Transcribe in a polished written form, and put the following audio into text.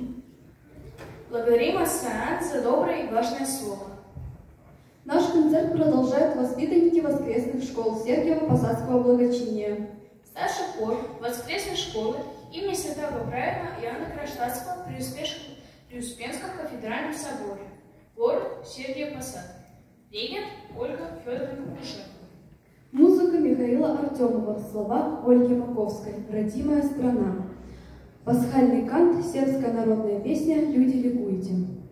Благодарим Астрахань за доброе и важное слово. Наш концерт продолжают воспитанники воскресных школ Сергиево-Посадского благочиния. Старший хор воскресной школы имени Святого Праведного Иоанна Кронштадтского при Успенском кафедральном соборе. Город Сергиев-Посад. Регент Ольга Федоровна Кушенко. Музыка Михаила Артемова, слова Ольги Маковской «Родимая страна». Пасхальный кант, сербская народная песня «Люди, ликуйте».